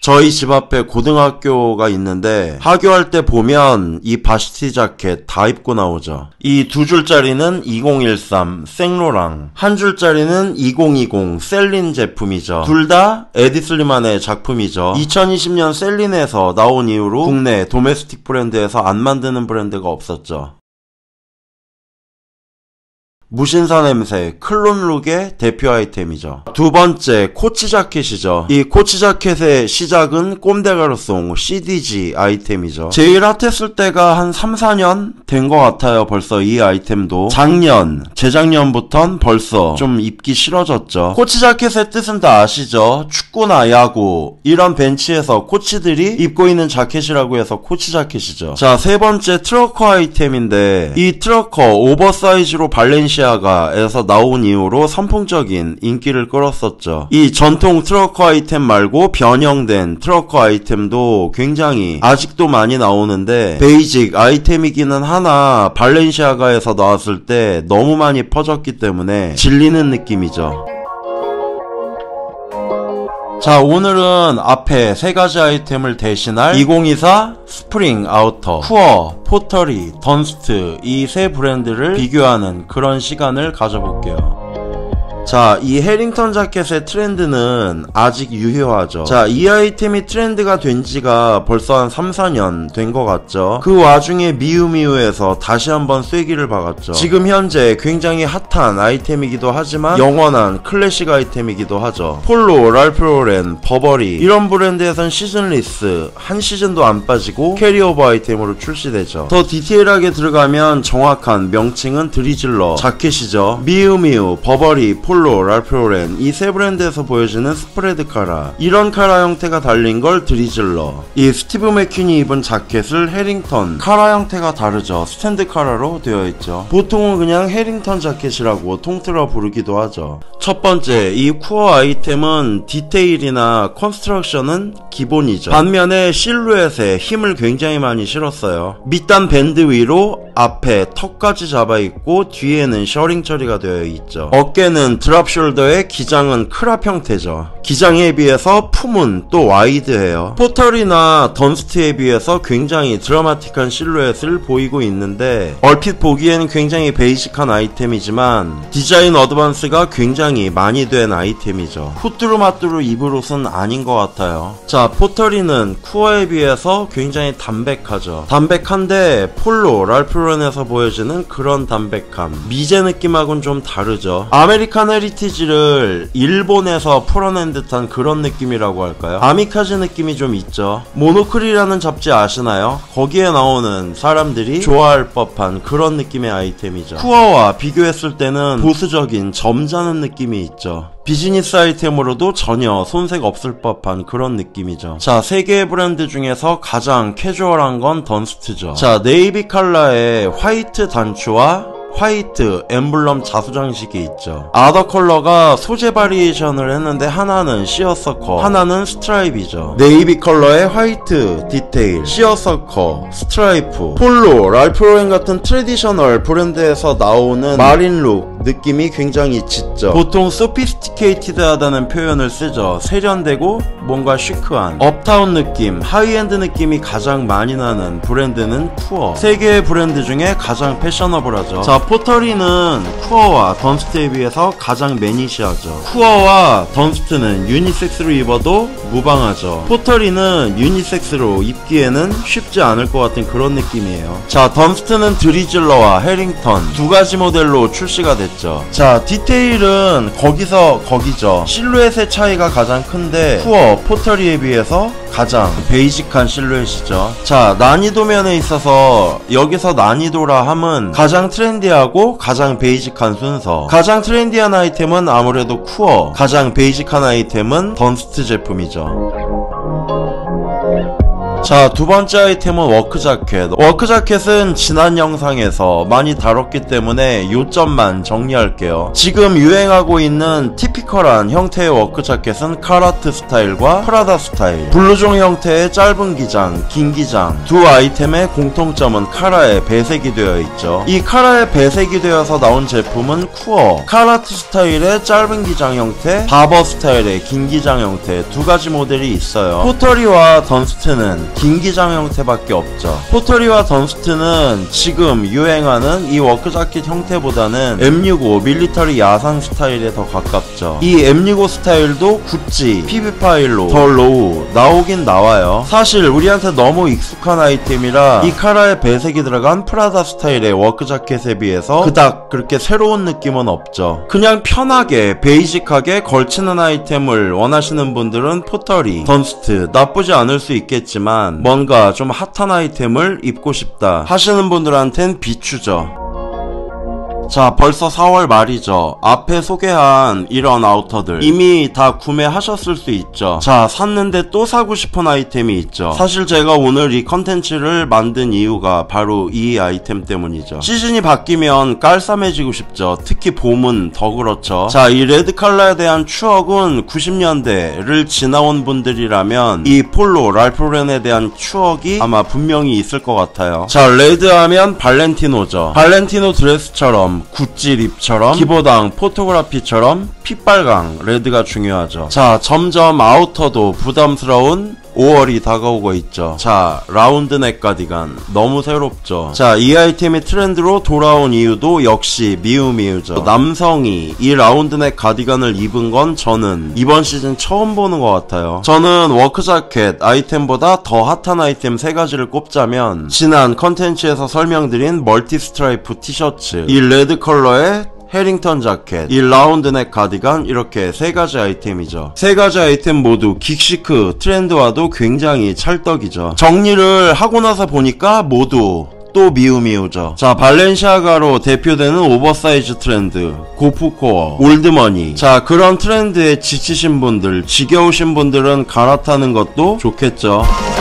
저희 집 앞에 고등학교가 있는데 하교할 때 보면 이 바시티 자켓 다 입고 나오죠. 이 두 줄짜리는 2013 생로랑, 한 줄짜리는 2020 셀린 제품이죠. 둘 다 에디슬리만의 작품이죠. 2020년 셀린에서 나온 이후로 국내 도메스틱 브랜드에서 안 만드는 브랜드가 없었죠. 무신사 냄새 클론룩의 대표 아이템이죠. 두 번째 코치 자켓이죠. 이 코치 자켓의 시작은 꼼데가르송 CDG 아이템이죠. 제일 핫했을 때가 한 3, 4년 된 것 같아요. 벌써 이 아이템도 재작년부턴 벌써 좀 입기 싫어졌죠. 코치 자켓의 뜻은 다 아시죠? 축구나 야구 이런 벤치에서 코치들이 입고 있는 자켓이라고 해서 코치 자켓이죠. 자, 세 번째 트러커 아이템인데 이 트러커 오버사이즈로 발렌시아가에서 나온 이후로 선풍적인 인기를 끌었었죠. 이 전통 트러커 아이템 말고 변형된 트러커 아이템도 굉장히 아직도 많이 나오는데 베이직 아이템이기는 하나 발렌시아가에서 나왔을 때 너무 많이 퍼졌기 때문에 질리는 느낌이죠. 자, 오늘은 앞에 세 가지 아이템을 대신할 2024 스프링 아우터, 쿠어, 포터리, 던스트 이 세 브랜드를 비교하는 그런 시간을 가져볼게요. 자, 이 해링턴 자켓의 트렌드는 아직 유효하죠. 자, 이 아이템이 트렌드가 된 지가 벌써 한 3, 4년 된 것 같죠. 그 와중에 미우미우에서 다시 한번 쐐기를 박았죠. 지금 현재 굉장히 핫한 아이템이기도 하지만 영원한 클래식 아이템이기도 하죠. 폴로, 랄프 로렌, 버버리 이런 브랜드에선 시즌리스 한 시즌도 안 빠지고 캐리오버 아이템으로 출시되죠. 더 디테일하게 들어가면 정확한 명칭은 드리즐러 자켓이죠. 미우미우, 버버리, 폴로, 랄프 로렌 이 세 브랜드에서 보여지는 스프레드 카라, 이런 카라 형태가 달린 걸 드리즐러. 이 스티브 맥퀸이 입은 자켓을 해링턴, 카라 형태가 다르죠. 스탠드 카라로 되어 있죠. 보통은 그냥 해링턴 자켓이라고 통틀어 부르기도 하죠. 첫 번째, 이 쿠어 아이템은 디테일이나 컨스트럭션은 기본이죠. 반면에 실루엣에 힘을 굉장히 많이 실었어요. 밑단 밴드 위로 앞에 턱까지 잡아있고 뒤에는 셔링 처리가 되어 있죠. 어깨는 드랍 숄더에 기장은 크랍 형태죠. 기장에 비해서 품은 또 와이드해요. 포털이나 던스트에 비해서 굉장히 드라마틱한 실루엣을 보이고 있는데 얼핏 보기에는 굉장히 베이직한 아이템이지만 디자인 어드밴스가 굉장히 많이 된 아이템이죠. 후뚜루마뚜루 입을 옷은 아닌 것 같아요. 자, 포털이는 쿠어에 비해서 굉장히 담백하죠. 담백한데 폴로, 랄프 로렌에서 보여지는 그런 담백함, 미제 느낌하고는 좀 다르죠. 아메리칸 헤리티지를 일본에서 풀어낸 듯한 그런 느낌이라고 할까요? 아미카즈 느낌이 좀 있죠. 모노클이라는 잡지 아시나요? 거기에 나오는 사람들이 좋아할 법한 그런 느낌의 아이템이죠. 쿠어와 비교했을 때는 보수적인 점잖은 느낌이 있죠. 비즈니스 아이템으로도 전혀 손색 없을 법한 그런 느낌이죠. 자, 세 개의 브랜드 중에서 가장 캐주얼한 건 던스트죠. 자, 네이비 컬러의 화이트 단추와 화이트 엠블럼 자수장식이 있죠. 아더 컬러가 소재 바리에이션을 했는데 하나는 시어서커, 하나는 스트라이프이죠. 네이비 컬러의 화이트 디테일, 시어서커, 스트라이프. 폴로, 랄프 로렌 같은 트래디셔널 브랜드에서 나오는 마린룩 느낌이 굉장히 짙죠. 보통 소피스티케이티드하다는 표현을 쓰죠. 세련되고 뭔가 시크한 업타운 느낌, 하이엔드 느낌이 가장 많이 나는 브랜드는 쿠어. 세 개의 브랜드 중에 가장 패셔너블하죠. 자, 포터리는 쿠어와 던스트에 비해서 가장 매니시하죠. 쿠어와 던스트는 유니섹스로 입어도 무방하죠. 포터리는 유니섹스로 입기에는 쉽지 않을 것 같은 그런 느낌이에요. 자, 던스트는 드리즐러와 해링턴 두 가지 모델로 출시가 됐죠. 자, 디테일은 거기서 거기죠. 실루엣의 차이가 가장 큰데 쿠어, 포터리에 비해서 가장 베이직한 실루엣이죠. 자, 난이도 면에 있어서 여기서 난이도라 함은 가장 트렌디하고 가장 베이직한 순서. 가장 트렌디한 아이템은 아무래도 쿠어, 가장 베이직한 아이템은 던스트 제품이죠. 자, 두 번째 아이템은 워크자켓. 워크자켓은 지난 영상에서 많이 다뤘기 때문에 요점만 정리할게요. 지금 유행하고 있는 티피컬한 형태의 워크자켓은 카라트 스타일과 프라다 스타일. 블루종 형태의 짧은 기장, 긴 기장. 두 아이템의 공통점은 카라에 배색이 되어 있죠. 이 카라에 배색이 되어서 나온 제품은 쿠어. 카라트 스타일의 짧은 기장 형태, 바버 스타일의 긴 기장 형태 두 가지 모델이 있어요. 포터리와 던스트는 긴 기장 형태밖에 없죠. 포터리와 던스트는 지금 유행하는 이 워크자켓 형태보다는 M65 밀리터리 야상 스타일에 더 가깝죠. 이 M65 스타일도 구찌, PB 파일로, 더 로우 나오긴 나와요. 사실 우리한테 너무 익숙한 아이템이라 이 카라에 배색이 들어간 프라다 스타일의 워크자켓에 비해서 그닥 그렇게 새로운 느낌은 없죠. 그냥 편하게 베이직하게 걸치는 아이템을 원하시는 분들은 포터리, 던스트 나쁘지 않을 수 있겠지만 뭔가 좀 핫한 아이템을 입고 싶다 하시는 분들한텐 비추죠. 자, 벌써 4월 말이죠. 앞에 소개한 이런 아우터들 이미 다 구매하셨을 수 있죠. 자, 샀는데 또 사고 싶은 아이템이 있죠. 사실 제가 오늘 이 컨텐츠를 만든 이유가 바로 이 아이템 때문이죠. 시즌이 바뀌면 깔쌈해지고 싶죠. 특히 봄은 더 그렇죠. 자, 이 레드 컬러에 대한 추억은 90년대를 지나온 분들이라면 이 폴로 랄프 lauren에 대한 추억이 아마 분명히 있을 것 같아요. 자, 레드 하면 발렌티노죠. 발렌티노 드레스처럼 구찌 립처럼 기보당 포토그래피처럼 핏발광 레드가 중요하죠. 자, 점점 아우터도 부담스러운 5월이 다가오고 있죠. 자, 라운드넥 가디건 너무 새롭죠. 자, 이 아이템이 트렌드로 돌아온 이유도 역시 미우미우죠. 남성이 이 라운드넥 가디건을 입은 건 저는 이번 시즌 처음 보는 것 같아요. 저는 워크자켓 아이템보다 더 핫한 아이템 3가지를 꼽자면 지난 컨텐츠에서 설명드린 멀티 스트라이프 티셔츠, 이 레드 컬러의 해링턴 자켓, 이 라운드넥 가디건 이렇게 3가지 아이템이죠. 3가지 아이템 모두 긱시크 트렌드와도 굉장히 찰떡이죠. 정리를 하고 나서 보니까 모두 또 미우미우죠. 자, 발렌시아가로 대표되는 오버사이즈 트렌드, 고프코어, 올드머니. 자, 그런 트렌드에 지치신 분들, 지겨우신 분들은 갈아타는 것도 좋겠죠.